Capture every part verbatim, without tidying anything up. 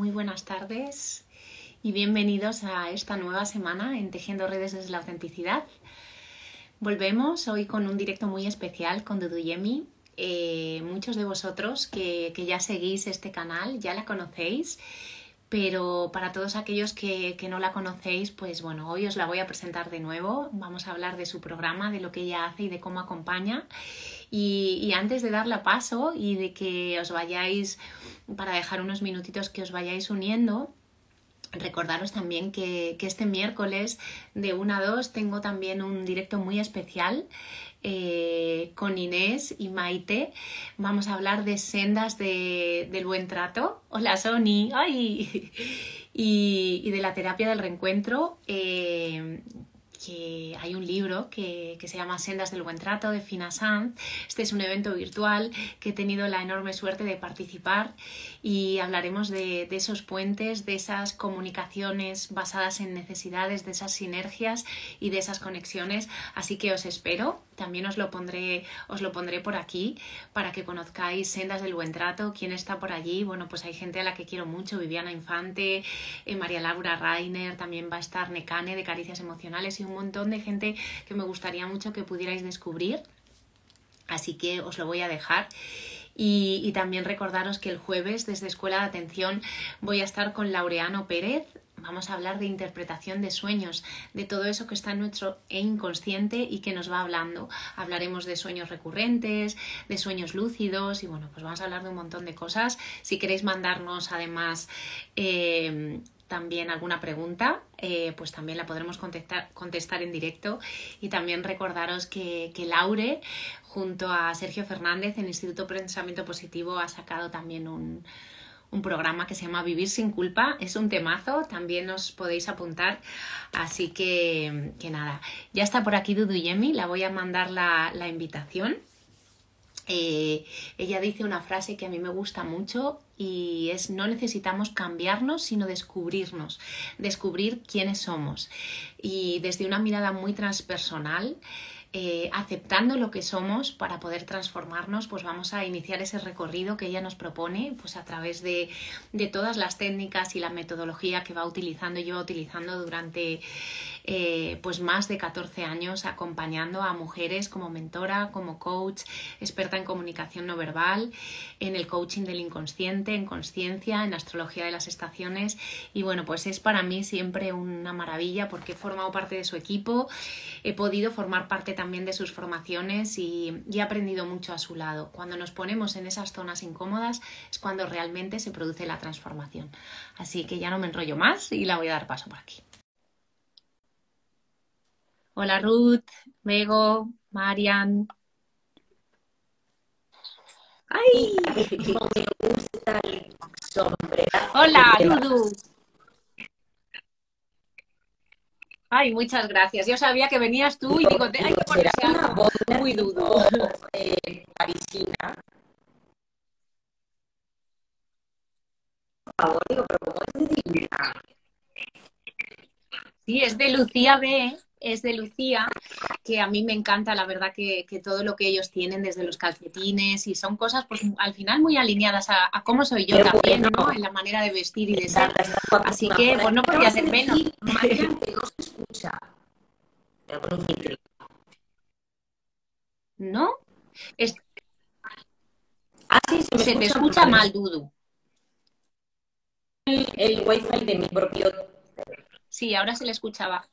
muy buenas tardes y bienvenidos a esta nueva semana en Tejiendo Redes desde la Autenticidad. Volvemos hoy con un directo muy especial con Dudu Yemi. Eh, muchos de vosotros que, que ya seguís este canal ya la conocéis, pero para todos aquellos que, que no la conocéis, pues bueno, hoy os la voy a presentar de nuevo. Vamos a hablar de su programa, de lo que ella hace y de cómo acompaña. Y, y antes de darle paso y de que os vayáis, para dejar unos minutitos que os vayáis uniendo, recordaros también que, que este miércoles de una a dos tengo también un directo muy especial eh, con Inés y Maite. Vamos a hablar de sendas de, del buen trato. Hola Sony. ¡Ay! Y, y de la terapia del reencuentro. Eh, que hay un libro que, que se llama Sendas del Buen Trato de Fina Sanz. Este es un evento virtual que he tenido la enorme suerte de participar y hablaremos de, de esos puentes, de esas comunicaciones basadas en necesidades, de esas sinergias y de esas conexiones. Así que os espero. También os lo pondré, os lo pondré por aquí para que conozcáis Sendas del Buen Trato. ¿Quién está por allí? Bueno, pues hay gente a la que quiero mucho, Viviana Infante, eh, María Laura Rainer, también va a estar Nekane de Caricias Emocionales y un montón de gente que me gustaría mucho que pudierais descubrir. Así que os lo voy a dejar. Y, y también recordaros que el jueves desde Escuela de Atención voy a estar con Laureano Pérez. Vamos a hablar de interpretación de sueños, de todo eso que está en nuestro inconsciente y que nos va hablando. Hablaremos de sueños recurrentes, de sueños lúcidos y bueno, pues vamos a hablar de un montón de cosas. Si queréis mandarnos además eh, también alguna pregunta, eh, pues también la podremos contestar, contestar en directo. Y también recordaros que, que Laure, junto a Sergio Fernández, en Instituto Pensamiento Positivo, ha sacado también un... un programa que se llama Vivir sin culpa. Es un temazo, también os podéis apuntar, así que, que nada, ya está por aquí Dudu Yemi, la voy a mandar la, la invitación. Eh, ella dice una frase que a mí me gusta mucho y es: no necesitamos cambiarnos sino descubrirnos, descubrir quiénes somos, y desde una mirada muy transpersonal, Eh, aceptando lo que somos para poder transformarnos, pues vamos a iniciar ese recorrido que ella nos propone, pues a través de, de todas las técnicas y la metodología que va utilizando y lleva utilizando durante eh, pues más de catorce años, acompañando a mujeres como mentora, como coach, experta en comunicación no verbal, en el coaching del inconsciente, en consciencia, en astrología de las estaciones. Y bueno, pues es para mí siempre una maravilla porque he formado parte de su equipo, he podido formar parte también de sus formaciones y, y he aprendido mucho a su lado. Cuando nos ponemos en esas zonas incómodas es cuando realmente se produce la transformación. Así que ya no me enrollo más y la voy a dar paso por aquí. Hola Ruth, Bego, Marian. ¡Ay! No me gusta el sombrerazo. Hola, Dudu. Ay, muchas gracias. Yo sabía que venías tú y digo, hay que ponerse algo muy Dudu. Eh, parisina. Por favor, digo, pero ¿cómo es de divina? Sí, es de Lucía B, es de Lucía, que a mí me encanta, la verdad, que, que todo lo que ellos tienen, desde los calcetines, y son cosas, pues, al final muy alineadas a, a cómo soy yo Qué también, bueno. ¿no? En la manera de vestir y de ser. Exacto, está guapísima. Así que, pues, no podía ser menos. Marian, que no se escucha. Voy a poner un filtro. ¿No? Es- Ah, sí, se me se te escucha escucha mal. mal, Dudu. El, el wifi de mi propio... Sí, ahora se le escuchaba.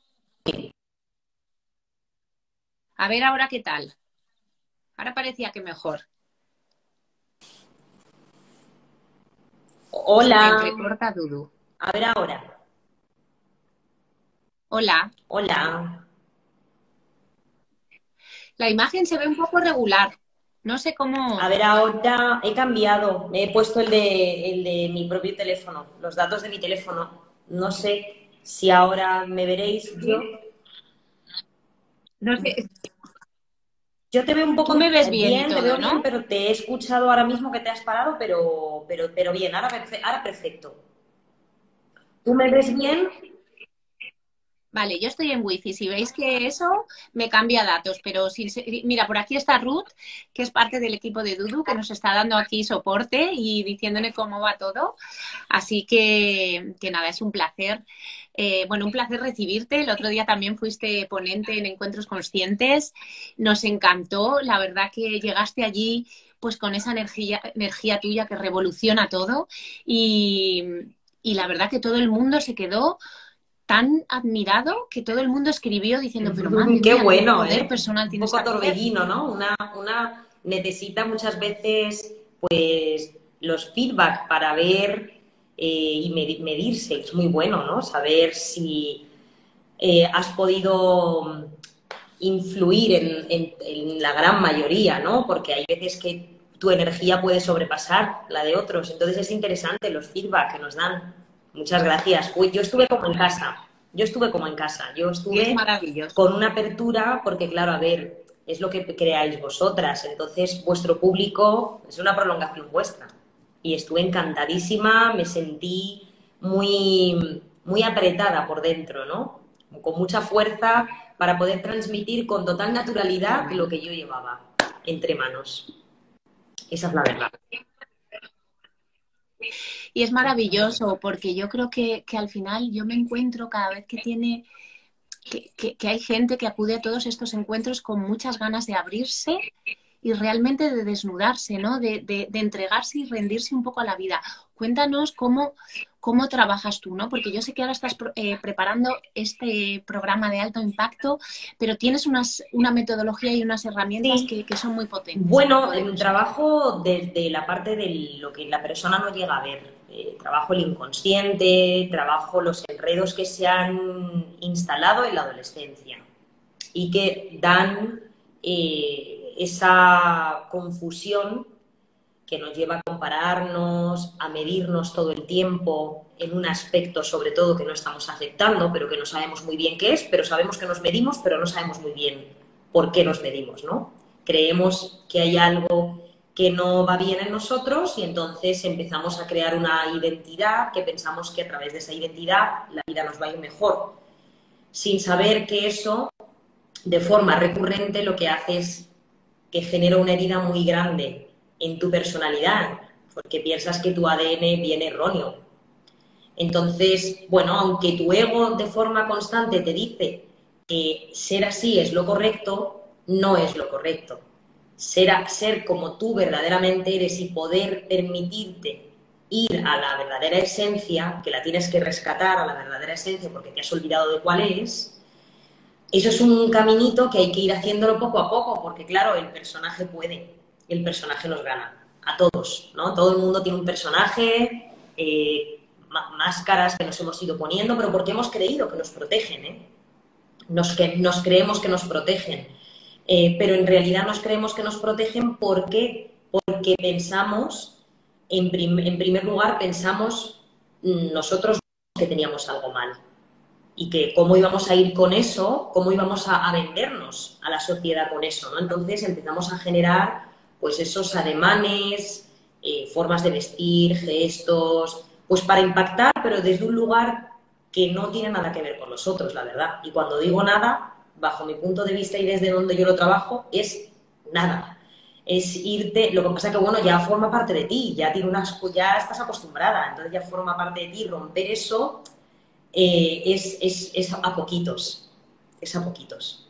A ver ahora qué tal. Ahora parecía que mejor. Se te Hola. entrecorta, Dudu. A ver ahora. Hola. Hola. La imagen se ve un poco regular. No sé cómo... A ver, ahora he cambiado. Me he puesto el de, el de mi propio teléfono, los datos de mi teléfono. No sé si ahora me veréis. Yo, No sé. yo te veo un Tú poco me ves bien y bien, te veo todo, bien, ¿no? pero te he escuchado ahora mismo que te has parado, pero, pero, pero bien, ahora, perfe- ahora perfecto. ¿Tú me ves bien? Vale, yo estoy en wifi. Si veis que eso me cambia datos, pero si, mira, por aquí está Ruth, que es parte del equipo de Dudu, que nos está dando aquí soporte y diciéndole cómo va todo. Así que, que nada, es un placer. Eh, bueno, un placer recibirte. El otro día también fuiste ponente en Encuentros Conscientes. Nos encantó. La verdad que llegaste allí pues con esa energía, energía tuya que revoluciona todo. Y, y la verdad que todo el mundo se quedó tan admirado que todo el mundo escribió diciendo, pero madre Qué mía, qué bueno, poder ¿eh? personal Un tiene poco esta mujer. torbellino, ¿no? Una, una necesita muchas veces, pues, los feedback para ver eh, y medirse. Es muy bueno, ¿no? Saber si eh, has podido influir en, en, en la gran mayoría, ¿no? Porque hay veces que tu energía puede sobrepasar la de otros. Entonces es interesante los feedback que nos dan. Muchas gracias. Uy, yo estuve como en casa. Yo estuve como en casa. Yo Y es estuve maravilloso. con una apertura porque, claro, a ver, es lo que creáis vosotras. Entonces, vuestro público es una prolongación vuestra. Y estuve encantadísima, me sentí muy, muy apretada por dentro, ¿no? Con mucha fuerza para poder transmitir con total naturalidad lo que yo llevaba entre manos. Esa es la verdad. Y es maravilloso porque yo creo que, que al final yo me encuentro cada vez que tiene... Que, que, que hay gente que acude a todos estos encuentros con muchas ganas de abrirse y realmente de desnudarse, ¿no? De, de, de entregarse y rendirse un poco a la vida. Cuéntanos cómo, cómo trabajas tú, ¿no? Porque yo sé que ahora estás eh, preparando este programa de alto impacto, pero tienes unas, una metodología y unas herramientas Sí. que, que son muy potentes. Bueno, el trabajo desde la parte de lo que la persona no llega a ver. Eh, trabajo el inconsciente, trabajo los enredos que se han instalado en la adolescencia y que dan eh, esa confusión que nos lleva a compararnos, a medirnos todo el tiempo en un aspecto sobre todo que no estamos aceptando, pero que no sabemos muy bien qué es, pero sabemos que nos medimos, pero no sabemos muy bien por qué nos medimos, ¿no? Creemos que hay algo que no va bien en nosotros y entonces empezamos a crear una identidad que pensamos que a través de esa identidad la vida nos va a ir mejor, sin saber que eso, de forma recurrente, lo que hace es que genera una herida muy grande en tu personalidad, porque piensas que tu A D N viene erróneo. Entonces, bueno, aunque tu ego de forma constante te dice que ser así es lo correcto, no es lo correcto. Ser, ser como tú verdaderamente eres y poder permitirte ir a la verdadera esencia, que la tienes que rescatar a la verdadera esencia porque te has olvidado de cuál es, eso es un caminito que hay que ir haciéndolo poco a poco, porque claro, el personaje puede, el personaje nos gana, a todos, ¿no? Todo el mundo tiene un personaje, eh, máscaras que nos hemos ido poniendo, pero porque hemos creído que nos protegen, ¿eh? Nos, que, nos creemos que nos protegen, eh, pero en realidad nos creemos que nos protegen porque, porque pensamos, en, prim, en primer lugar, pensamos nosotros que teníamos algo mal. Y que cómo íbamos a ir con eso, cómo íbamos a, a vendernos a la sociedad con eso, ¿no? Entonces empezamos a generar, pues, esos ademanes, eh, formas de vestir, gestos, pues para impactar, pero desde un lugar que no tiene nada que ver con nosotros, la verdad. Y cuando digo nada, bajo mi punto de vista y desde donde yo lo trabajo, es nada. Es irte, lo que pasa que, bueno, ya forma parte de ti, ya, tiene unas, ya estás acostumbrada, entonces ya forma parte de ti, romper eso... Eh, es, es, es a poquitos, es a poquitos.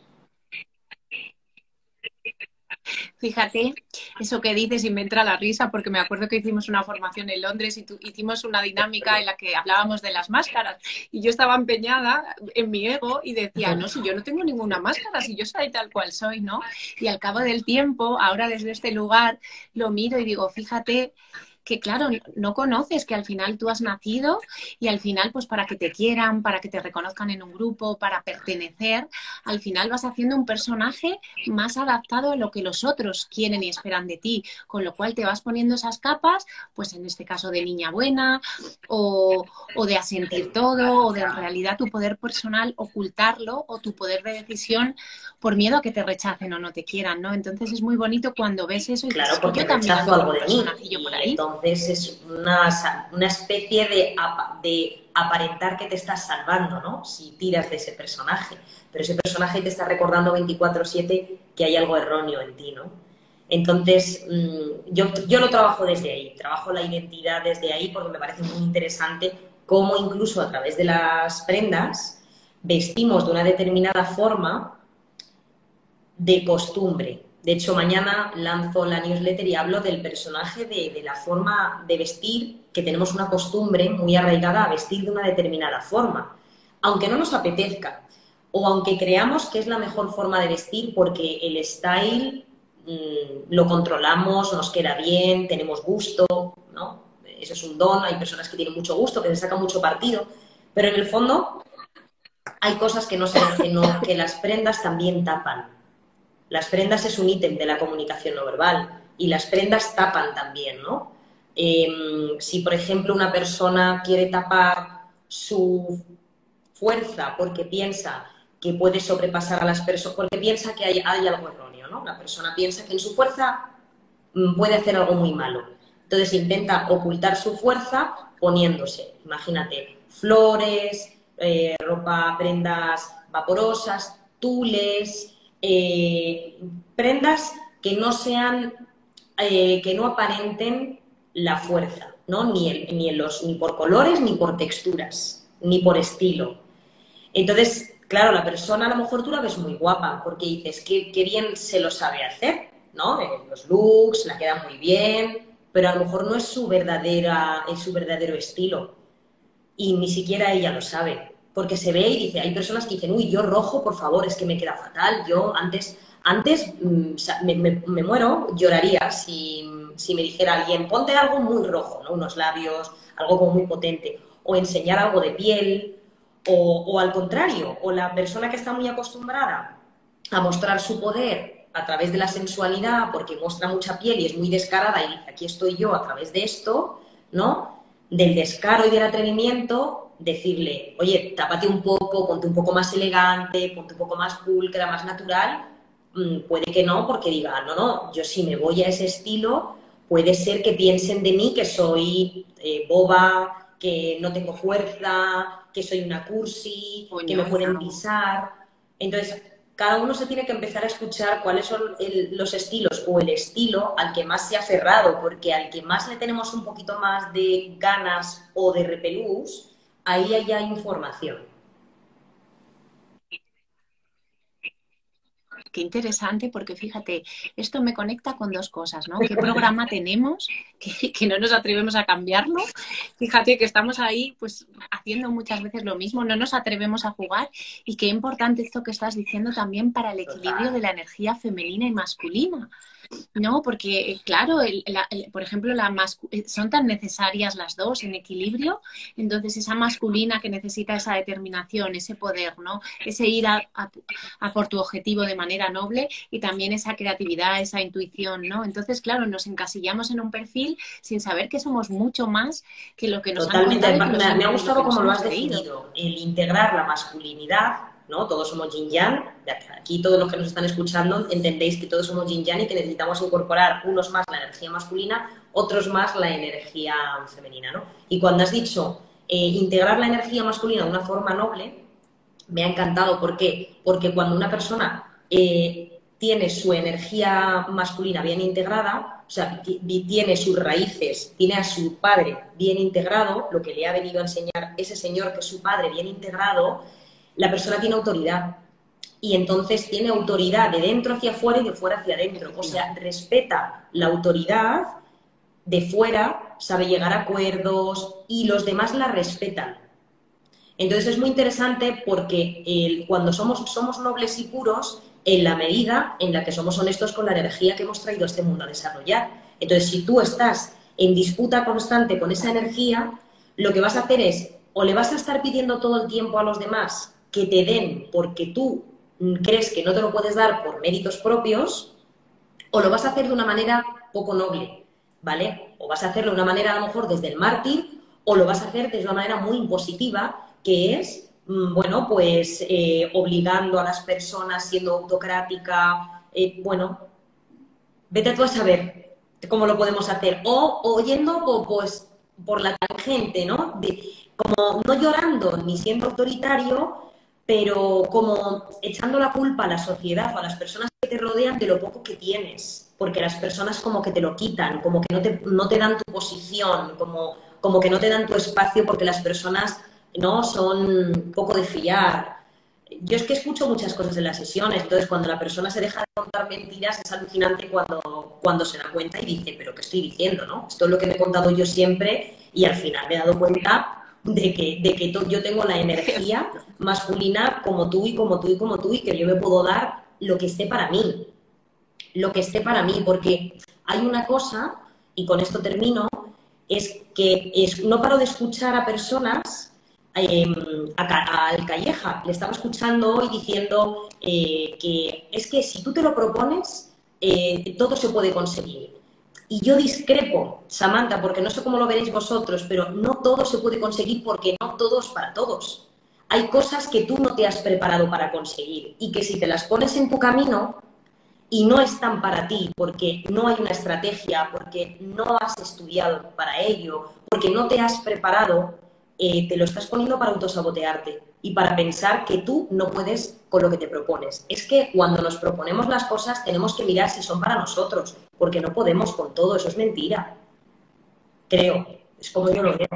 Fíjate, eso que dices y me entra la risa porque me acuerdo que hicimos una formación en Londres y tu, hicimos una dinámica en la que hablábamos de las máscaras y yo estaba empeñada en mi ego y decía, no, si yo no tengo ninguna máscara, si yo soy tal cual soy, ¿no? Y al cabo del tiempo, ahora desde este lugar, lo miro y digo, fíjate que claro, no conoces que al final tú has nacido y al final pues para que te quieran, para que te reconozcan en un grupo, para pertenecer, al final vas haciendo un personaje más adaptado a lo que los otros quieren y esperan de ti, con lo cual te vas poniendo esas capas, pues en este caso de niña buena o, o de asentir todo o de en realidad tu poder personal ocultarlo o tu poder de decisión por miedo a que te rechacen o no te quieran, ¿no? Entonces es muy bonito cuando ves eso y claro, dices, porque yo también rechazo ando algo con un de mí personajillo por ahí. Entonces, Entonces es una, una especie de, de aparentar que te estás salvando, ¿no? Si tiras de ese personaje. Pero ese personaje te está recordando veinticuatro siete que hay algo erróneo en ti, ¿no? Entonces, yo, yo lo trabajo desde ahí, trabajo la identidad desde ahí porque me parece muy interesante cómo incluso a través de las prendas vestimos de una determinada forma de costumbre. De hecho, mañana lanzo la newsletter y hablo del personaje, de, de la forma de vestir, que tenemos una costumbre muy arraigada a vestir de una determinada forma, aunque no nos apetezca, o aunque creamos que es la mejor forma de vestir porque el style mmm, lo controlamos, nos queda bien, tenemos gusto, ¿no? Eso es un don, hay personas que tienen mucho gusto, que se sacan mucho partido, pero en el fondo hay cosas que, no se, que, no, que las prendas también tapan. Las prendas es un ítem de la comunicación no verbal y las prendas tapan también, ¿no? Eh, si, por ejemplo, una persona quiere tapar su fuerza porque piensa que puede sobrepasar a las personas, porque piensa que hay, hay algo erróneo, ¿no? La persona piensa que en su fuerza puede hacer algo muy malo. Entonces intenta ocultar su fuerza poniéndose, imagínate, flores, eh, ropa, prendas vaporosas, tules... Eh, prendas que no sean, eh, que no aparenten la fuerza, ¿no? Ni, el, ni, en los, ni por colores, ni por texturas, ni por estilo. Entonces, claro, la persona a lo mejor tú la ves muy guapa porque dices, qué, qué bien se lo sabe hacer, ¿no? Eh, los looks, la queda muy bien, pero a lo mejor no es su, verdadera, es su verdadero estilo y ni siquiera ella lo sabe. Porque se ve y dice, hay personas que dicen, uy, yo rojo, por favor, es que me queda fatal. Yo antes, antes me, me, me muero, lloraría si, si me dijera alguien, ponte algo muy rojo, ¿no? Unos labios, algo como muy potente. O enseñar algo de piel, o, o al contrario, o la persona que está muy acostumbrada a mostrar su poder a través de la sensualidad, porque muestra mucha piel y es muy descarada, y dice, aquí estoy yo a través de esto, ¿no? Del descaro y del atrevimiento, decirle, oye, tápate un poco, ponte un poco más elegante, ponte un poco más pulcra, más natural, mm, puede que no, porque diga, no, no, yo si me voy a ese estilo, puede ser que piensen de mí que soy eh, boba, que no tengo fuerza, que soy una cursi, Coño, que me pueden pisar. Entonces, cada uno se tiene que empezar a escuchar cuáles son el, los estilos o el estilo al que más se ha aferrado, porque al que más le tenemos un poquito más de ganas o de repelús, ahí hay ya información. Qué interesante, porque fíjate, esto me conecta con dos cosas, ¿no? ¿Qué programa tenemos que, que no nos atrevemos a cambiarlo? Fíjate que estamos ahí, pues, haciendo muchas veces lo mismo, no nos atrevemos a jugar, y qué importante esto que estás diciendo también para el equilibrio de la energía femenina y masculina, ¿no? Porque, claro, el, la, el, por ejemplo, la son tan necesarias las dos en equilibrio, entonces esa masculina que necesita esa determinación, ese poder, ¿no? Ese ir a, a, a por tu objetivo de manera noble, y también esa creatividad, esa intuición, ¿no? Entonces, claro, nos encasillamos en un perfil sin saber que somos mucho más que lo que nos Totalmente. han contado. Me, me ha gustado cómo lo has definido, el integrar la masculinidad, ¿no? Todos somos yin-yang, aquí todos los que nos están escuchando entendéis que todos somos yin-yang y que necesitamos incorporar unos más la energía masculina, otros más la energía femenina, ¿no? Y cuando has dicho eh, integrar la energía masculina de una forma noble, me ha encantado. ¿Por qué? Porque cuando una persona eh, tiene su energía masculina bien integrada, o sea, tiene sus raíces, tiene a su padre bien integrado, lo que le ha venido a enseñar ese señor que es su padre bien integrado, la persona tiene autoridad. Y entonces tiene autoridad de dentro hacia afuera y de fuera hacia adentro. O sea, respeta la autoridad de fuera, sabe llegar a acuerdos y los demás la respetan. Entonces es muy interesante porque el, cuando somos, somos nobles y puros, en la medida en la que somos honestos con la energía que hemos traído a este mundo a desarrollar. Entonces, si tú estás en disputa constante con esa energía, lo que vas a hacer es, o le vas a estar pidiendo todo el tiempo a los demás que te den porque tú crees que no te lo puedes dar por méritos propios, o lo vas a hacer de una manera poco noble, ¿vale? O vas a hacerlo de una manera a lo mejor desde el mártir, o lo vas a hacer desde una manera muy impositiva, que es, bueno, pues eh, obligando a las personas, siendo autocrática, eh, bueno, vete tú a saber. cómo lo podemos hacer. O, o yendo po- pues, por la tangente, ¿no? De, como no llorando ni siendo autoritario, pero como echando la culpa a la sociedad o a las personas que te rodean de lo poco que tienes, porque las personas como que te lo quitan, como que no te, no te dan tu posición, como, como que no te dan tu espacio porque las personas no son poco de fiar. Yo es que escucho muchas cosas en las sesiones, entonces cuando la persona se deja de contar mentiras es alucinante cuando, cuando se da cuenta y dice, pero ¿qué estoy diciendo, no? Esto es lo que me he contado yo siempre y al final me he dado cuenta de que, de que yo tengo la energía masculina como tú y como tú y como tú y que yo me puedo dar lo que esté para mí, lo que esté para mí, porque hay una cosa, y con esto termino, es que es, no paro de escuchar a personas, eh, a, al Calleja, le estaba escuchando hoy diciendo eh, que es que si tú te lo propones, eh, todo se puede conseguir. Y yo discrepo, Samantha, porque no sé cómo lo veréis vosotros, pero no todo se puede conseguir porque no todo es para todos. Hay cosas que tú no te has preparado para conseguir y que si te las pones en tu camino, y no están para ti porque no hay una estrategia, porque no has estudiado para ello, porque no te has preparado, eh, te lo estás poniendo para autosabotearte y para pensar que tú no puedes con lo que te propones. Es que cuando nos proponemos las cosas tenemos que mirar si son para nosotros, porque no podemos con todo, eso es mentira. Creo, es como yo lo veo.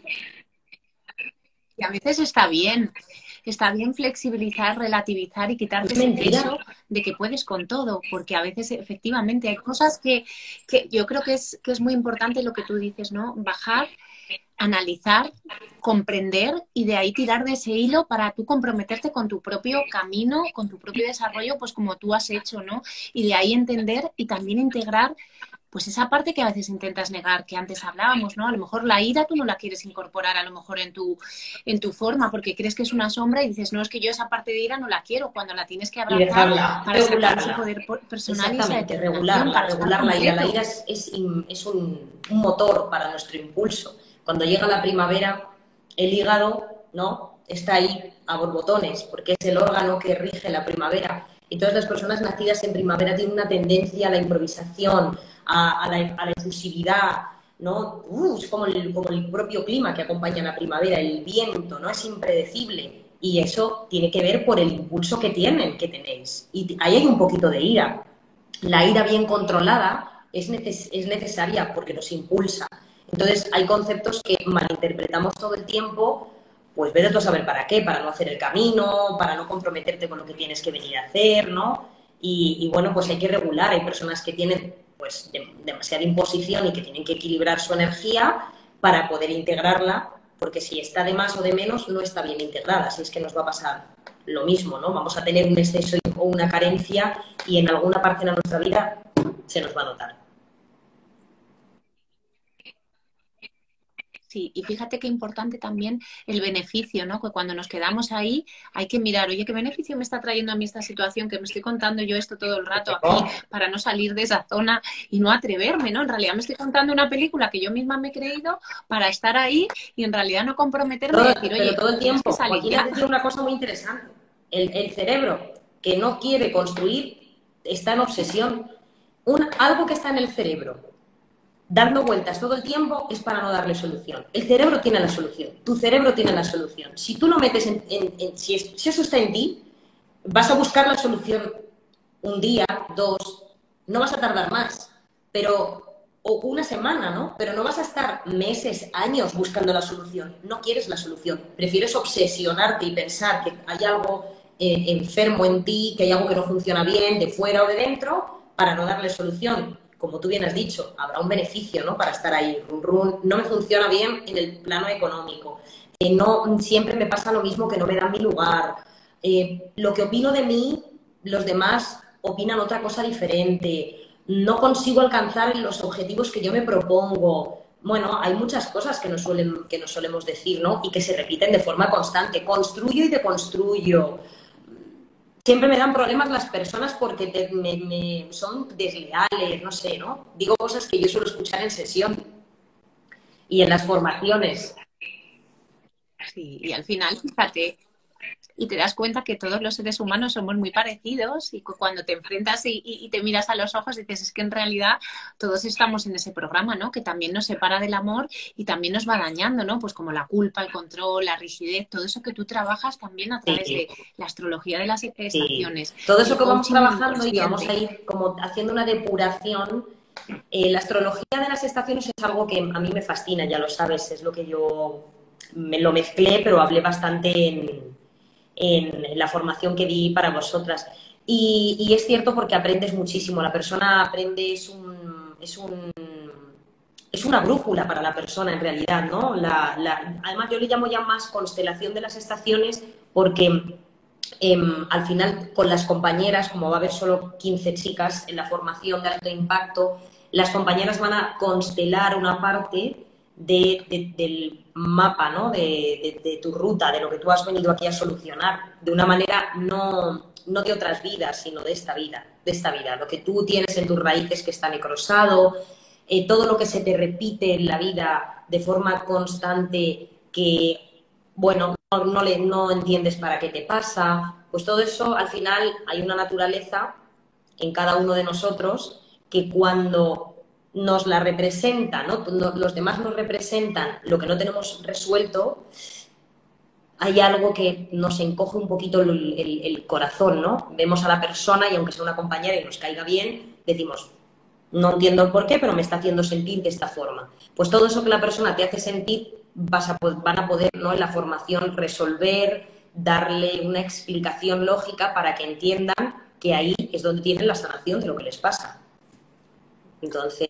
Y a veces está bien, está bien flexibilizar, relativizar y quitarte Es ese mentira. peso de que puedes con todo, porque a veces efectivamente hay cosas que, que yo creo que es, que es muy importante lo que tú dices, ¿no? Bajar, analizar, comprender y de ahí tirar de ese hilo para tú comprometerte con tu propio camino, con tu propio desarrollo, pues como tú has hecho, ¿no? Y de ahí entender y también integrar pues esa parte que a veces intentas negar, que antes hablábamos, ¿no? A lo mejor la ira tú no la quieres incorporar a lo mejor en tu, en tu forma, porque crees que es una sombra y dices, no, es que yo esa parte de ira no la quiero, cuando la tienes que Y abrazar dejarla, para sacar ese regularla. poder personal y esa Exactamente, determinación regularla, para estar regular la ira. La completo. ira es, es, es un, un, motor para nuestro impulso. Cuando llega la primavera, el hígado, ¿no?, está ahí a borbotones, porque es el órgano que rige la primavera. Y todas las personas nacidas en primavera tienen una tendencia a la improvisación, a, a, la, a la efusividad, ¿no? Uh, es como el, como el propio clima que acompaña la primavera, el viento, ¿no? Es impredecible. Y eso tiene que ver por el impulso que tienen, que tenéis. Y ahí hay un poquito de ira. La ira bien controlada es, neces es necesaria porque nos impulsa. Entonces, hay conceptos que malinterpretamos todo el tiempo, pues vete a saber para qué, para no hacer el camino, para no comprometerte con lo que tienes que venir a hacer, ¿no? Y, y bueno, pues hay que regular. Hay personas que tienen pues de, demasiada imposición y que tienen que equilibrar su energía para poder integrarla, porque si está de más o de menos, no está bien integrada. Así es que nos va a pasar lo mismo, ¿no? Vamos a tener un exceso o una carencia y en alguna parte de nuestra vida se nos va a notar. Sí, y fíjate qué importante también el beneficio, ¿no? Que cuando nos quedamos ahí hay que mirar, oye, ¿qué beneficio me está trayendo a mí esta situación? Que me estoy contando yo esto todo el rato aquí para no salir de esa zona y no atreverme, ¿no? En realidad me estoy contando una película que yo misma me he creído para estar ahí y en realidad no comprometerme Todo, y decir, pero oye, todo el tienes que tiempo. salir Joaquín ya. ha dicho una cosa muy interesante. El, el cerebro que no quiere construir está en obsesión. Un, algo que está en el cerebro dando vueltas todo el tiempo es para no darle solución. El cerebro tiene la solución, tu cerebro tiene la solución. Si tú lo metes en, en, en si, es, si eso está en ti, vas a buscar la solución un día, dos, no vas a tardar más, pero o una semana, ¿no? Pero no vas a estar meses, años buscando la solución. No quieres la solución. Prefieres obsesionarte y pensar que hay algo eh, enfermo en ti, que hay algo que no funciona bien, de fuera o de dentro, para no darle solución. Como tú bien has dicho, habrá un beneficio, ¿no?, para estar ahí. Run, run. No me funciona bien en el plano económico. Eh, no, siempre me pasa lo mismo, que no me dan mi lugar. Eh, lo que opino de mí, los demás opinan otra cosa diferente. No consigo alcanzar los objetivos que yo me propongo. Bueno, hay muchas cosas que nos, suelen, que nos solemos decir, ¿no?, y que se repiten de forma constante. Construyo y deconstruyo. Siempre me dan problemas las personas porque te, me, me, son desleales, no sé, ¿no? Digo cosas que yo suelo escuchar en sesión y en las formaciones. Sí, y al final, fíjate, y te das cuenta que todos los seres humanos somos muy parecidos y cuando te enfrentas y, y, y te miras a los ojos dices, es que en realidad todos estamos en ese programa, ¿no? Que también nos separa del amor y también nos va dañando, ¿no? Pues como la culpa, el control, la rigidez, todo eso que tú trabajas también a través Sí, de la astrología de las sí. estaciones, Todo eso el que vamos coaching trabajando y que vamos a inconsciente. ir como haciendo una depuración. Eh, la astrología de las estaciones es algo que a mí me fascina, ya lo sabes, es lo que yo me lo mezclé, pero hablé bastante en, en la formación que di para vosotras. Y, y es cierto porque aprendes muchísimo, la persona aprende, es un, es un es una brújula para la persona en realidad, ¿no? La, la, además yo le llamo ya más constelación de las estaciones porque eh, al final con las compañeras, como va a haber solo quince chicas en la formación de alto impacto, las compañeras van a constelar una parte de, de, del mapa, ¿no? De, de, de tu ruta, de lo que tú has venido aquí a solucionar, de una manera no, no de otras vidas, sino de esta vida, de esta vida, lo que tú tienes en tus raíces que está necrosado, eh, todo lo que se te repite en la vida de forma constante que, bueno, no, no, le, no entiendes para qué te pasa, pues todo eso al final hay una naturaleza en cada uno de nosotros que cuando nos la representa, ¿no? Los demás nos representan lo que no tenemos resuelto, hay algo que nos encoge un poquito el, el, el corazón, ¿no? Vemos a la persona y aunque sea una compañera y nos caiga bien, decimos, no entiendo el por qué, pero me está haciendo sentir de esta forma. Pues todo eso que la persona te hace sentir vas a, van a poder, ¿no? En la formación resolver, darle una explicación lógica para que entiendan que ahí es donde tienen la sanación de lo que les pasa. Entonces...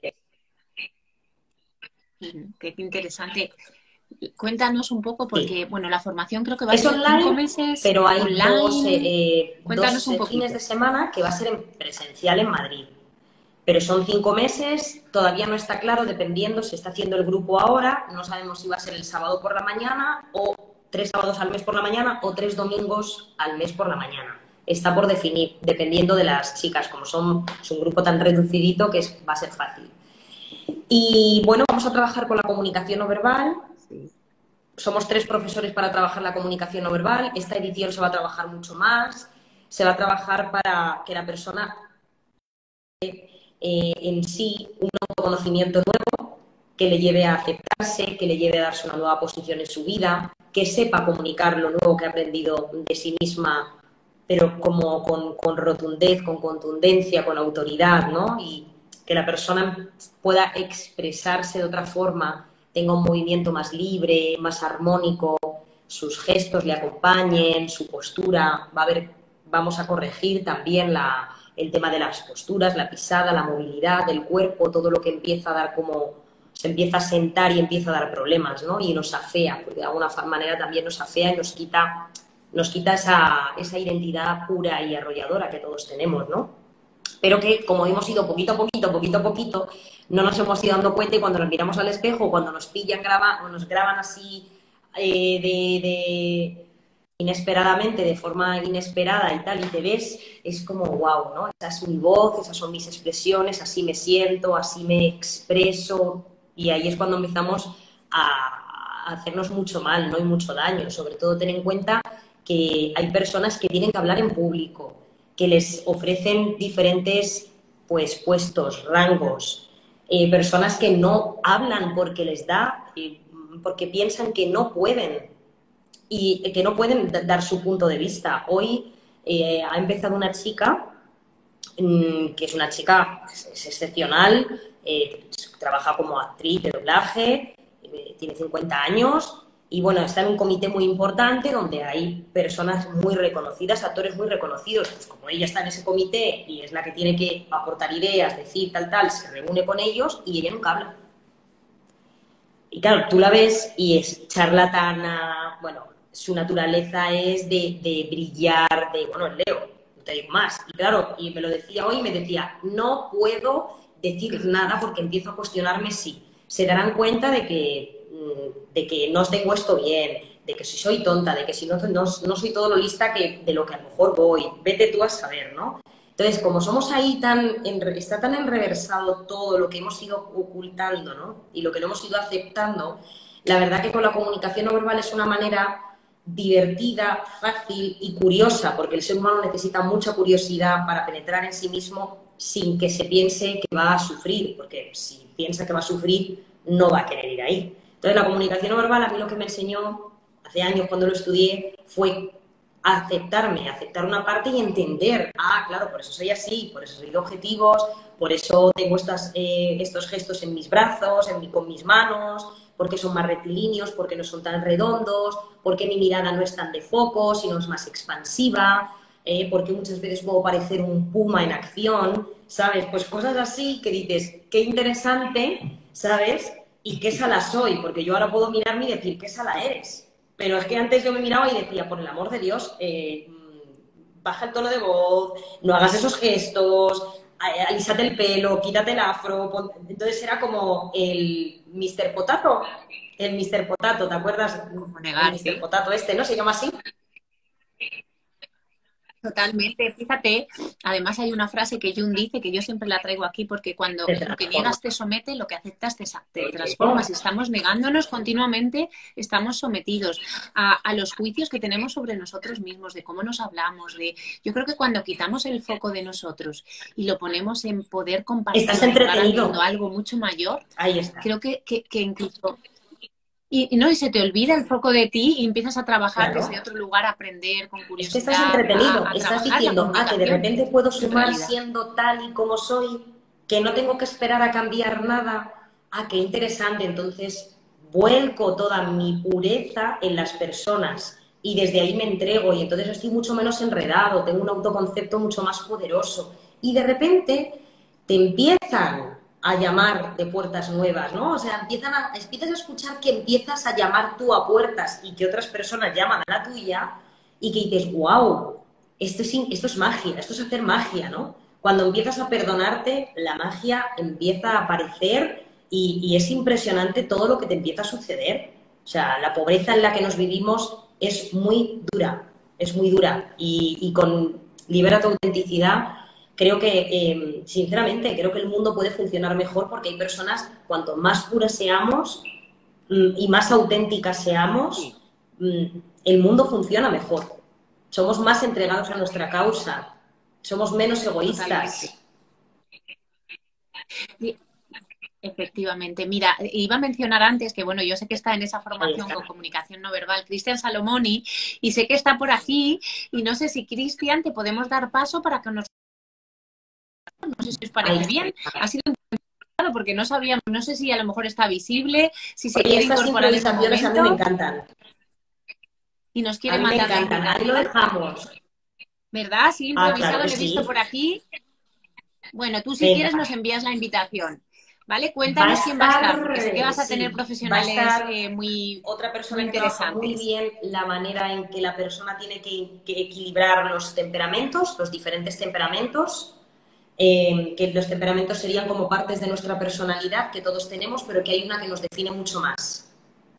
Qué interesante. Cuéntanos un poco, porque, Sí. bueno, la formación creo que va a Es ser cinco online, meses pero hay dos, online. eh, Cuéntanos dos un fines poquito. de semana que va a ser en presencial en Madrid. Pero son cinco meses, todavía no está claro, dependiendo, se está haciendo el grupo ahora, no sabemos si va a ser el sábado por la mañana o tres sábados al mes por la mañana o tres domingos al mes por la mañana. Está por definir, dependiendo de las chicas, como son, es un grupo tan reducidito que es, va a ser fácil. Y bueno, vamos a trabajar con la comunicación no verbal. Somos tres profesores para trabajar la comunicación no verbal. Esta edición se va a trabajar mucho más. Se va a trabajar para que la persona Eh, en sí un autoconocimiento nuevo que le lleve a aceptarse, que le lleve a darse una nueva posición en su vida, que sepa comunicar lo nuevo que ha aprendido de sí misma, pero como con, con rotundez, con contundencia, con autoridad, ¿no? Y que la persona pueda expresarse de otra forma, tenga un movimiento más libre, más armónico, sus gestos le acompañen, su postura, va a haber, vamos a corregir también la el tema de las posturas, la pisada, la movilidad del cuerpo, todo lo que empieza a dar como, se empieza a sentar y empieza a dar problemas, ¿no? Y nos afea, porque de alguna manera también nos afea y nos quita, nos quita esa, esa identidad pura y arrolladora que todos tenemos, ¿no? Pero que como hemos ido poquito a poquito, poquito a poquito, no nos hemos ido dando cuenta y cuando nos miramos al espejo, cuando nos pillan, graba, o nos graban así eh, de... de inesperadamente, de forma inesperada y tal, y te ves, es como wow, ¿no? Esa es mi voz, esas son mis expresiones, así me siento, así me expreso, y ahí es cuando empezamos a hacernos mucho mal, ¿no? Y mucho daño. Sobre todo ten en cuenta que hay personas que tienen que hablar en público, que les ofrecen diferentes pues, puestos, rangos, eh, personas que no hablan porque les da, eh, porque piensan que no pueden, y que no pueden dar su punto de vista. Hoy eh, ha empezado una chica, mmm, que es una chica es excepcional, eh, trabaja como actriz de doblaje, eh, tiene cincuenta años y bueno, está en un comité muy importante donde hay personas muy reconocidas, actores muy reconocidos. Pues como ella está en ese comité y es la que tiene que aportar ideas, decir tal, tal, se reúne con ellos y ella nunca habla. Y claro, tú la ves y es charlatana, bueno, su naturaleza es de, de brillar, de, bueno, el Leo, no te digo más. Y claro, y me lo decía hoy, me decía, no puedo decir nada porque empiezo a cuestionarme si se darán cuenta de que, de que no tengo esto bien, de que si soy tonta, de que si no, no, no soy todo lo lista que, de lo que a lo mejor voy. Vete tú a saber, ¿no? Entonces, como somos ahí tan, está tan enreversado todo lo que hemos ido ocultando, ¿no? Y lo que no hemos ido aceptando, la verdad que con la comunicación no verbal es una manera divertida, fácil y curiosa, porque el ser humano necesita mucha curiosidad para penetrar en sí mismo sin que se piense que va a sufrir, porque si piensa que va a sufrir, no va a querer ir ahí. Entonces, la comunicación no verbal, a mí lo que me enseñó hace años cuando lo estudié fue aceptarme, aceptar una parte y entender, ah, claro, por eso soy así, por eso soy de objetivos, por eso tengo estas, eh, estos gestos en mis brazos, en mi, con mis manos, porque son más rectilíneos, porque no son tan redondos, porque mi mirada no es tan de foco, sino es más expansiva, eh, porque muchas veces puedo parecer un puma en acción, ¿sabes? Pues cosas así que dices, qué interesante, ¿sabes? Y qué sala soy, porque yo ahora puedo mirarme y decir, qué sala eres. Pero es que antes yo me miraba y decía, por el amor de Dios, eh, baja el tono de voz, no hagas esos gestos, alísate el pelo, quítate el afro. Pon... Entonces era como el mister Potato, el mister Potato, ¿te acuerdas? El mister Potato este, ¿no? ¿Se llama así? Totalmente, fíjate, además hay una frase que Jung dice, que yo siempre la traigo aquí, porque cuando lo que niegas te somete, lo que aceptas te, te transforma. Si estamos negándonos continuamente, estamos sometidos a, a los juicios que tenemos sobre nosotros mismos, de cómo nos hablamos, de... Yo creo que cuando quitamos el foco de nosotros y lo ponemos en poder compartir, estás entretenido, algo mucho mayor, ahí está. Creo que, que, que incluso... Y, no, y se te olvida el foco de ti y empiezas a trabajar claro. desde otro lugar, a aprender con curiosidad. Es que estás entretenido, a, a estás diciendo, ah, que de repente puedo sumar siendo tal y como soy, que no tengo que esperar a cambiar nada. Ah, qué interesante, entonces vuelco toda mi pureza en las personas y desde ahí me entrego y entonces estoy mucho menos enredado, tengo un autoconcepto mucho más poderoso. Y de repente te empiezan a llamar de puertas nuevas, ¿no? O sea, empiezan a, empiezas a escuchar que empiezas a llamar tú a puertas y que otras personas llaman a la tuya y que dices, wow, esto es, esto es magia, esto es hacer magia, ¿no? Cuando empiezas a perdonarte, la magia empieza a aparecer y, y es impresionante todo lo que te empieza a suceder. O sea, la pobreza en la que nos vivimos es muy dura, es muy dura y, y con Libera tu autenticidad creo que, eh, sinceramente, creo que el mundo puede funcionar mejor porque hay personas, cuanto más puras seamos mm, y más auténticas seamos, mm, el mundo funciona mejor. Somos más entregados a nuestra causa, somos menos egoístas. Sí, efectivamente. Mira, iba a mencionar antes que, bueno, yo sé que está en esa formación con comunicación no verbal Cristian Salomoni y sé que está por aquí y no sé si, Cristian, te podemos dar paso para que nos... No sé si os parece bien. Ha sido un... porque no sabíamos, no sé si a lo mejor está visible, si se Oye, quiere estas incorporar improvisaciones a mí me encantan. Y nos quiere a mí mandar... me encantan, ahí lo dejamos. ¿Verdad? Sí, improvisado, ah, claro lo he visto sí. por aquí. Bueno, tú si Venga. quieres nos envías la invitación. ¿Vale? Cuéntanos quién va a estar, porque sé que vas a tener sí, profesionales va a estar eh, muy, otra persona muy que trabaja muy bien la manera en que la persona tiene que, que equilibrar los temperamentos, los diferentes temperamentos, eh, que los temperamentos serían como partes de nuestra personalidad que todos tenemos, pero que hay una que nos define mucho más.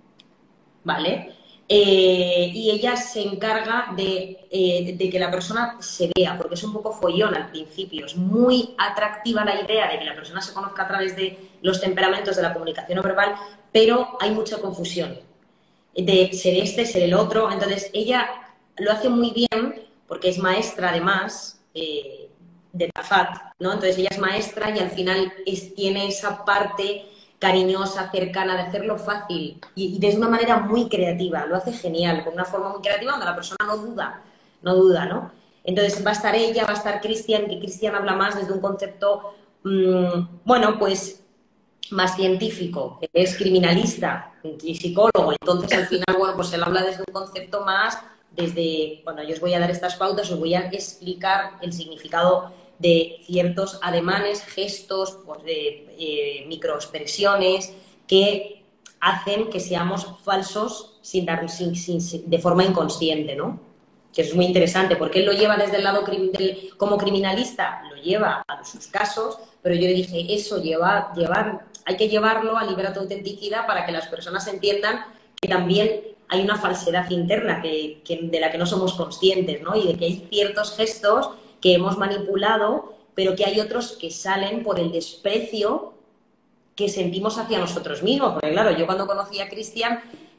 ¿Vale? Eh, y ella se encarga de, eh, de que la persona se vea, porque es un poco follón al principio. Es muy atractiva la idea de que la persona se conozca a través de los temperamentos de la comunicación no verbal, pero hay mucha confusión de ser este, ser el otro. Entonces, ella lo hace muy bien porque es maestra, además, eh, de Tafat, ¿no? Entonces, ella es maestra y al final es, tiene esa parte cariñosa, cercana, de hacerlo fácil y, y de una manera muy creativa, lo hace genial, con una forma muy creativa donde la persona no duda, no duda, ¿no? Entonces va a estar ella, va a estar Cristian, que Cristian habla más desde un concepto, mmm, bueno, pues más científico, es criminalista y psicólogo, entonces al final, bueno, pues él habla desde un concepto más, desde, bueno, yo os voy a dar estas pautas, os voy a explicar el significado de ciertos ademanes, gestos, pues de eh, microexpresiones que hacen que seamos falsos sin dar, sin, sin, sin, de forma inconsciente, ¿no? Que eso es muy interesante, porque él lo lleva desde el lado del, como criminalista, lo lleva a sus casos, pero yo le dije, eso lleva, llevar, hay que llevarlo a Libera tu autenticidad para que las personas entiendan que también hay una falsedad interna que, que, de la que no somos conscientes, ¿no? Y de que hay ciertos gestos que hemos manipulado, pero que hay otros que salen por el desprecio que sentimos hacia nosotros mismos. Porque claro, yo cuando conocí a Cristian,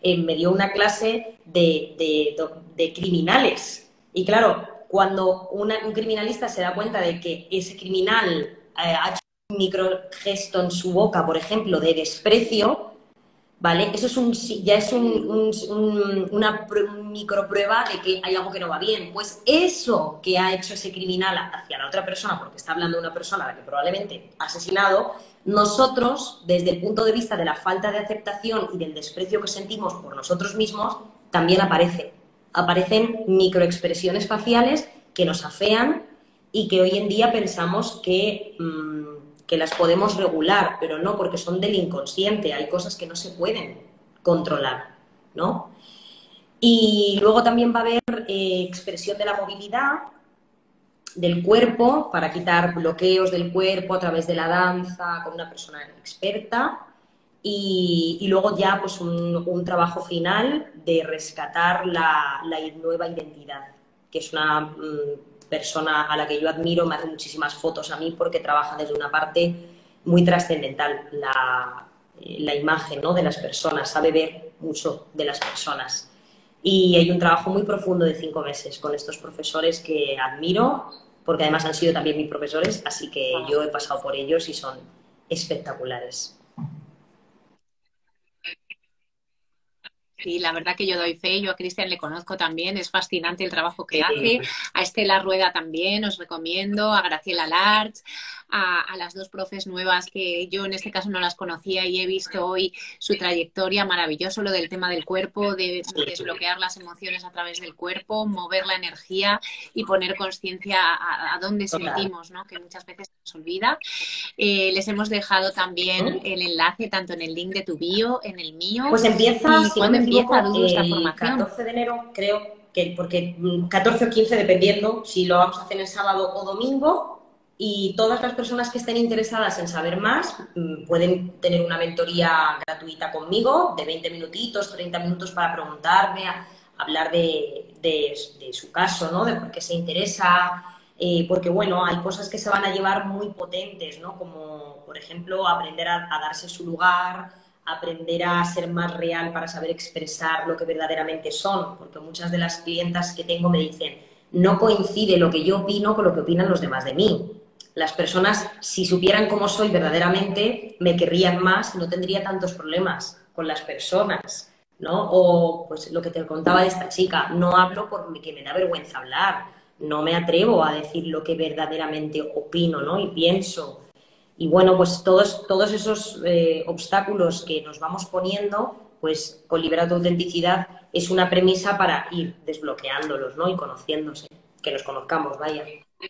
eh, me dio una clase de, de, de criminales. Y claro, cuando una, un criminalista se da cuenta de que ese criminal eh, ha hecho un microgesto en su boca, por ejemplo, de desprecio, ¿vale? Eso es un, ya es un, un, un, una microprueba de que hay algo que no va bien. Pues eso que ha hecho ese criminal hacia la otra persona, porque está hablando de una persona a la que probablemente ha asesinado, nosotros, desde el punto de vista de la falta de aceptación y del desprecio que sentimos por nosotros mismos, también aparece. Aparecen microexpresiones faciales que nos afean y que hoy en día pensamos que... Mmm, que las podemos regular, pero no, porque son del inconsciente, hay cosas que no se pueden controlar, ¿no? Y luego también va a haber eh, expresión de la movilidad del cuerpo, para quitar bloqueos del cuerpo a través de la danza, con una persona experta, y, y luego ya pues un, un trabajo final de rescatar la, la nueva identidad, que es una... Mmm, persona a la que yo admiro, me hace muchísimas fotos a mí porque trabaja desde una parte muy trascendental, la, la imagen, ¿no?, de las personas, sabe ver mucho de las personas. Y hay un trabajo muy profundo de cinco meses con estos profesores que admiro, porque además han sido también mis profesores, así que yo he pasado por ellos y son espectaculares. Sí, la verdad que yo doy fe, yo a Cristian le conozco también, es fascinante el trabajo que hace, a Estela Rueda también os recomiendo, a Graciela Larch, a, a las dos profes nuevas que yo en este caso no las conocía y he visto hoy su trayectoria, maravilloso lo del tema del cuerpo, de desbloquear las emociones a través del cuerpo, mover la energía y poner conciencia a, a dónde sentimos, ¿no?, que muchas veces nos olvida. Eh, les hemos dejado también el enlace tanto en el link de tu bio, en el mío. Pues empieza, si no me equivoco, esta el formación? catorce de enero, creo que, porque catorce o quince, dependiendo si lo vamos a hacer el sábado o domingo, y todas las personas que estén interesadas en saber más pueden tener una mentoría gratuita conmigo de veinte minutitos, treinta minutos para preguntarme, a, hablar de, de, de su caso, ¿no?, de por qué se interesa, eh, porque bueno, hay cosas que se van a llevar muy potentes, ¿no?, como por ejemplo aprender a, a darse su lugar, aprender a ser más real para saber expresar lo que verdaderamente son, porque muchas de las clientas que tengo me dicen, no coincide lo que yo opino con lo que opinan los demás de mí. Las personas, si supieran cómo soy verdaderamente, me querrían más y no tendría tantos problemas con las personas, ¿no? O pues lo que te contaba de esta chica, no hablo porque me da vergüenza hablar, no me atrevo a decir lo que verdaderamente opino, ¿no?, y pienso. Y bueno, pues todos, todos esos eh, obstáculos que nos vamos poniendo, pues con Libera tu Autenticidad es una premisa para ir desbloqueándolos, ¿no?, y conociéndose, que nos conozcamos, vaya.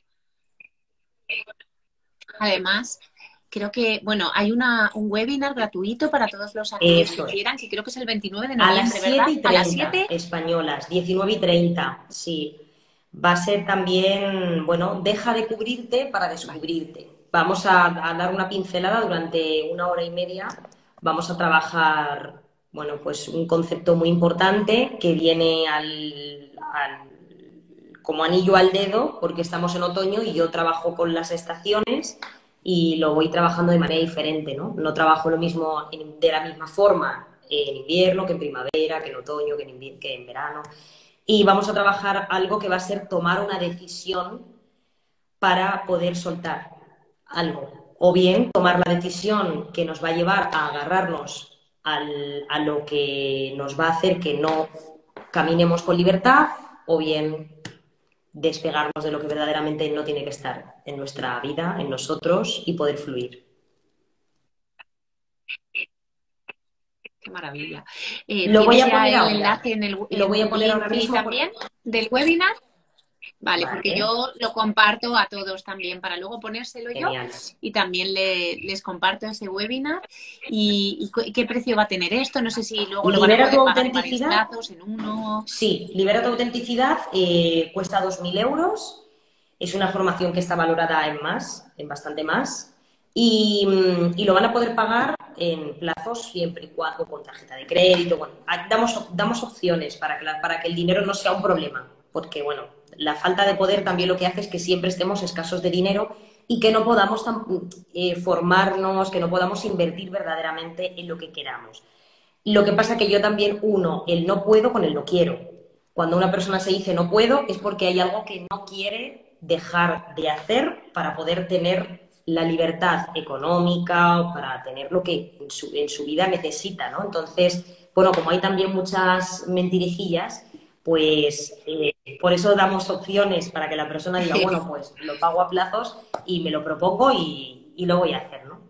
Además, creo que, bueno, hay una, un webinar gratuito para todos los aquellos que quieran, que creo que es el veintinueve de noviembre, ¿verdad? A las siete españolas, diecinueve y treinta, sí. Va a ser también, bueno, deja de cubrirte para descubrirte. Vamos a, a dar una pincelada durante una hora y media. Vamos a trabajar, bueno, pues un concepto muy importante que viene al, al, como anillo al dedo, porque estamos en otoño y yo trabajo con las estaciones y lo voy trabajando de manera diferente, ¿no? No trabajo lo mismo en, de la misma forma en invierno que en primavera, que en otoño, que en, que en verano. Y vamos a trabajar algo que va a ser tomar una decisión para poder soltar algo. O bien tomar la decisión que nos va a llevar a agarrarnos al, a lo que nos va a hacer que no caminemos con libertad, o bien despegarnos de lo que verdaderamente no tiene que estar en nuestra vida, en nosotros, y poder fluir. Qué maravilla. Eh, lo voy a poner el ahora. enlace en el en lo voy a poner ahora mismo también por... del webinar. Vale, vale, porque yo lo comparto a todos también para luego ponérselo Genial. yo y también le, les comparto ese webinar. ¿Y, y qué precio va a tener esto? No sé si luego lo van a poder pagar en varios plazos, en uno. Sí, Libera tu Autenticidad eh, cuesta dos mil euros. Es una formación que está valorada en más, en bastante más. Y, y lo van a poder pagar en plazos siempre y cuando con tarjeta de crédito. Bueno, damos, damos opciones para que, la, para que el dinero no sea un problema. Porque, bueno, la falta de poder también lo que hace es que siempre estemos escasos de dinero y que no podamos eh, formarnos, que no podamos invertir verdaderamente en lo que queramos. Lo que pasa que yo también uno el no puedo con el no quiero. Cuando una persona se dice no puedo es porque hay algo que no quiere dejar de hacer para poder tener la libertad económica o para tener lo que en su, en su vida necesita, ¿no? Entonces, bueno, como hay también muchas mentirijillas, pues eh, por eso damos opciones para que la persona diga, bueno, pues lo pago a plazos y me lo propongo y, y lo voy a hacer, ¿no?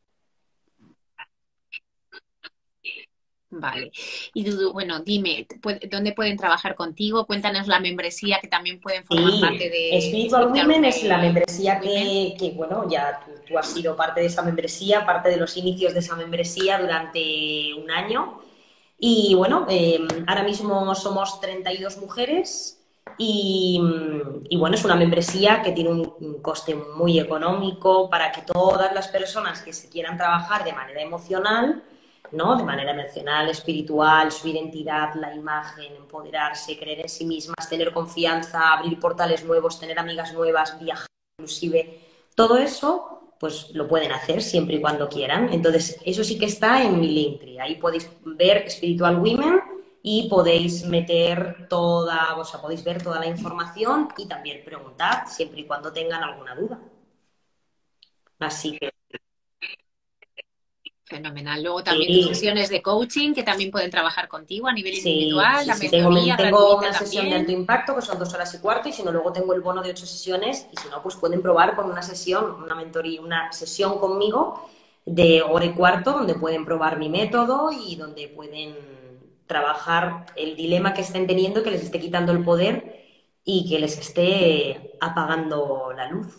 Vale. Y Dudu, bueno, dime, ¿pu- ¿dónde pueden trabajar contigo? Cuéntanos la membresía que también pueden formar parte Sí, de Spiritual Spiritual Women es la eh, membresía Women. que, que, bueno, ya tú, tú has sido parte de esa membresía, parte de los inicios de esa membresía durante un año. Y bueno, eh, ahora mismo somos treinta y dos mujeres y, y, bueno, es una membresía que tiene un, un coste muy económico para que todas las personas que se quieran trabajar de manera emocional, ¿no? De manera emocional, espiritual, su identidad, la imagen, empoderarse, creer en sí mismas, tener confianza, abrir portales nuevos, tener amigas nuevas, viajar inclusive, todo eso, pues lo pueden hacer siempre y cuando quieran. Entonces, eso sí que está en mi Linktree. Ahí podéis ver Spiritual Women y podéis meter toda, o sea, podéis ver toda la información y también preguntar siempre y cuando tengan alguna duda. Así que Fenomenal. Luego también tus sí, sesiones de coaching que también pueden trabajar contigo a nivel sí, individual, sí, la sí. Tengo, mentoría tengo gratuita una sesión de alto también. impacto que son dos horas y cuarto y si no, luego tengo el bono de ocho sesiones y si no, pues pueden probar con una sesión, una mentoría, una sesión conmigo de hora y cuarto donde pueden probar mi método y donde pueden trabajar el dilema que estén teniendo, que les esté quitando el poder y que les esté apagando la luz.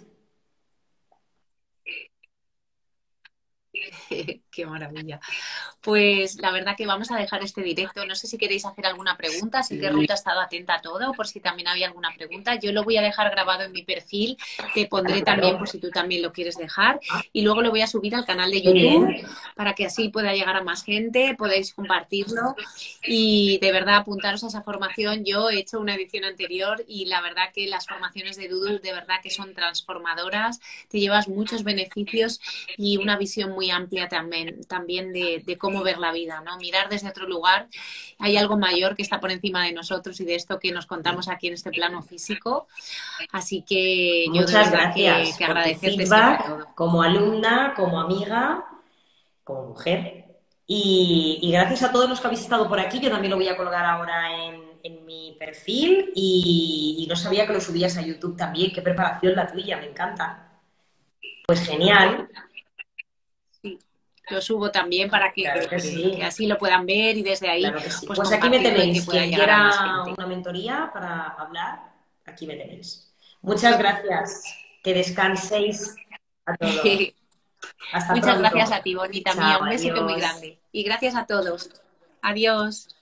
Qué maravilla. Pues la verdad que vamos a dejar este directo. No sé si queréis hacer alguna pregunta. Sé que Ruth ha estado atenta a todo, por si también había alguna pregunta. Yo lo voy a dejar grabado en mi perfil. Te pondré también Claro, por si tú también lo quieres dejar. Y luego lo voy a subir al canal de muy YouTube bien. para que así pueda llegar a más gente, podéis compartirlo. Y de verdad apuntaros a esa formación. Yo he hecho una edición anterior y la verdad que las formaciones de Dudu de verdad que son transformadoras. Te llevas muchos beneficios y una visión muy amplia también, también de, de cómo ver la vida, ¿no? Mirar desde otro lugar. Hay algo mayor que está por encima de nosotros y de esto que nos contamos aquí en este plano físico. Así que yo de Muchas verdad que, gracias que por tu agradecerte siempre todo. feedback como alumna, como amiga, como mujer. Y, y gracias a todos los que habéis estado por aquí. Yo también lo voy a colgar ahora en, en mi perfil y, y no sabía que lo subías a YouTube también. Qué preparación la tuya, me encanta. Pues genial, Sí, lo subo también para que, claro que que, sí, así lo puedan ver y desde ahí claro que sí. pues Pues aquí me compartirlo y que tenéis. pueda Quien llegar a más quiera gente. una mentoría para hablar, aquí me tenéis. Muchas gracias. Que descanséis a todos. Hasta Muchas gracias pronto. a ti, Bonita Chao, mía. Un besito muy adiós. grande. Y gracias a todos. Adiós.